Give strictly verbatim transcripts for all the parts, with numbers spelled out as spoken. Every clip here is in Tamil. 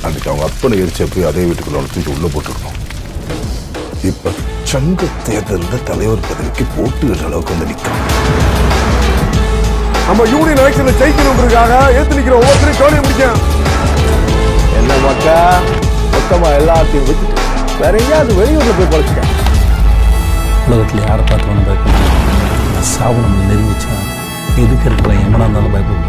அன்றைக்கு அவங்க அப்பனை எரிச்ச போய் அதே வீட்டுக்குள்ள தூக்கி உள்ள போட்டுருக்கோம். இப்ப சங்க தேர்தலில் தலைவர் பதவிக்கு போட்டுகிற அளவுக்கு வந்து நிற்கும். நம்ம யூனியன் எலெக்ஷன்ல ஜெயிக்கணும்ன்றதுக்காக ஏத்து நிக்கிற ஒவ்வொருத்தரையும் சோழிய முடிக்கும். என்ன மக்கா மொத்தமா எல்லாத்தையும் வச்சுட்டு வேற எங்கேயாவது வெளியூர்ல போய் பழச்சிக்க. உலகத்தில் யாரை பார்த்தாலும் பயப்படும். சாவு நம்ம நெருங்கிச்சா எதுக்கு இருக்கிற எமனா இருந்தாலும் பயப்படும்.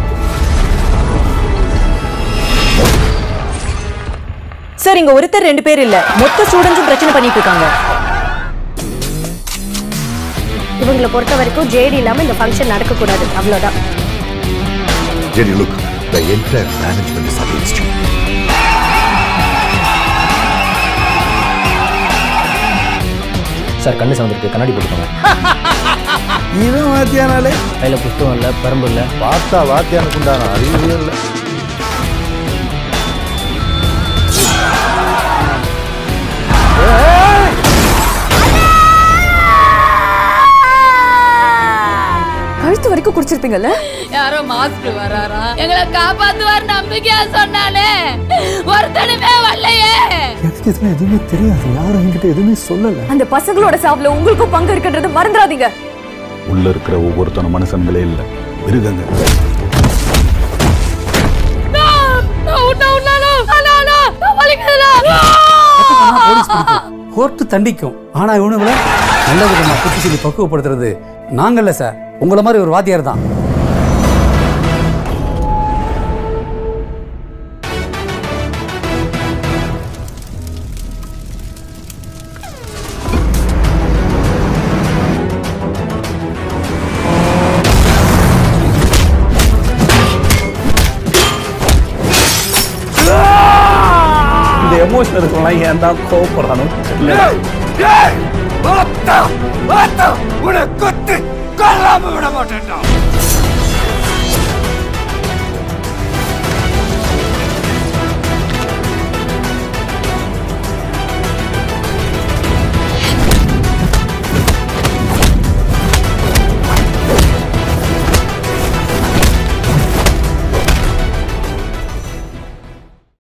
சார் இங்க ஒருத்தர் ரெண்டு பேர் இல்ல, மொத்த ஸ்டூடெண்ட்ஸும் பிரச்சனை பண்ணிட்டு இருக்காங்க. இவங்களை பொறுத்த வரைக்கும் ஜேடி இல்லாம இந்த ஃபங்க்ஷன் நடக்க கூடாது, அவ்வளவுதான். JD, look, the entire management is against you. Sir கண்ணு சவந்திருக்கு, கண்ணாடி போட்டுக்கோங்க. இவன் வாத்தியானாலே கையில் புஷ்டம் இல்லை, பரம்பு இல்லை. பார்த்தா வாத்தியானுக்கு உண்டான அறிவு இல்லை. கழுத்து வரைக்கும் குடிச்சிருப்பீங்கல்ல? யாரோ மாஸ்டர் வராரா, எங்களை காப்பாத்துவார் நம்பிக்கையா சொன்னாலே ஒருத்தனுமே வரலையே. எனக்கு எதுவுமே எதுவுமே தெரியாது, யாரும் என்கிட்ட எதுவுமே சொல்லல. அந்த பசங்களோட சாவுல உங்களுக்கும் பங்கு இருக்குன்றத மறந்துடாதீங்க. உள்ள இருக்கிற ஒவ்வொருத்தனும் மனுஷங்களே இல்ல, மிருகங்க. கோர்ட்டு தண்டிக்கும், ஆனா இவனுங்களை நல்ல விதமா குத்தி சொல்லி பக்குவப்படுத்துறது நாங்கள்ல சார், உங்களை மாதிரி ஒரு வாத்தியார் தான். இந்த எமோஷன் இருக்கலாம், ஏன் தான் கோவப்படுறானோ உன்னை கொத்து கொல்லாம விட மாட்டேன்டா.